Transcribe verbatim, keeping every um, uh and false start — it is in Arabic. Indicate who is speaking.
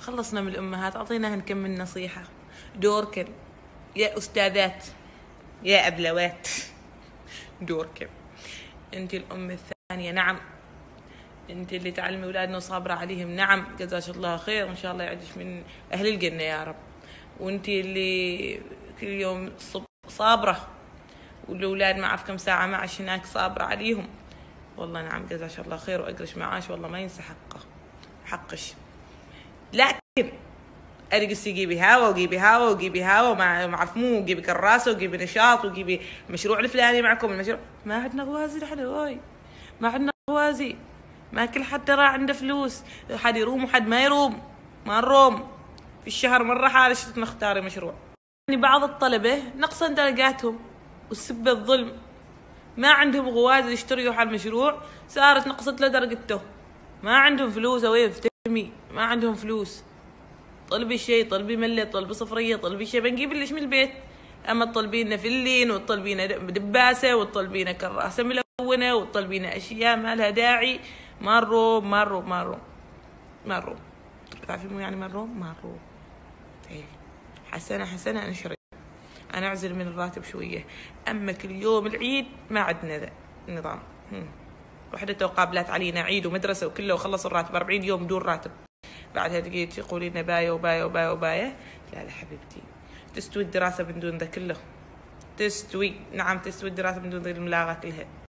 Speaker 1: خلصنا من الأمهات، أعطيناهن كم من نصيحة. دوركن يا أستاذات يا أبلوات، دوركن أنت الأم الثانية. نعم، أنت اللي تعلمي أولادنا وصابرة عليهم. نعم، جزاك الله خير، وإن شاء الله يعدش من أهل الجنة يا رب. وأنت اللي كل يوم صابرة، والأولاد ما أعرف كم ساعة معش هناك صابرة عليهم. والله نعم، جزاك الله خير، وأقرش معاش والله ما ينسى حقه حقش. لكن أرقصي جيبي هوا وجيبي هوا وجيبي هوا وما معرف مو، وجيبي كراسة وجيبي نشاط وجيبي المشروع الفلاني معكم المشروع. ما عندنا غوازي نحن، هاي ما عندنا غوازي، ما كل حد ترى عنده فلوس، حد يروم وحد ما يروم، ما نروم في الشهر مرة حالة نختاري مشروع. يعني بعض الطلبة نقصا درجاتهم والسب الظلم، ما عندهم غوازي يشتريوا حال مشروع، صارت نقصت له درجته، ما عندهم فلوس. وين فتمي ما عندهم فلوس، طلبي شيء، طلبي ملة، طلبي صفرية، طلبي شيء بنجيب ليش من البيت. اما تطلبينا فلين وتطلبينا دباسة وتطلبينا كراسة ملونة وتطلبينا اشياء ما لها داعي، مروا مروا مروا مروا تعرفين مو يعني مروا مروا ايه. حسنة حسنة انا شري انا اعزل من الراتب شوية، اما كل يوم العيد ما عندنا ذا النظام. وحدة توقابلات علينا عيد ومدرسة وكله، وخلص الراتب أربعين يوم بدون راتب. بعدها تجي تقولي لنا باية وباية وباية وباية. لا لا حبيبتي، تستوي الدراسة من دون ذا كله، تستوي. نعم تستوي الدراسة من دون ذا الملاغة كلها.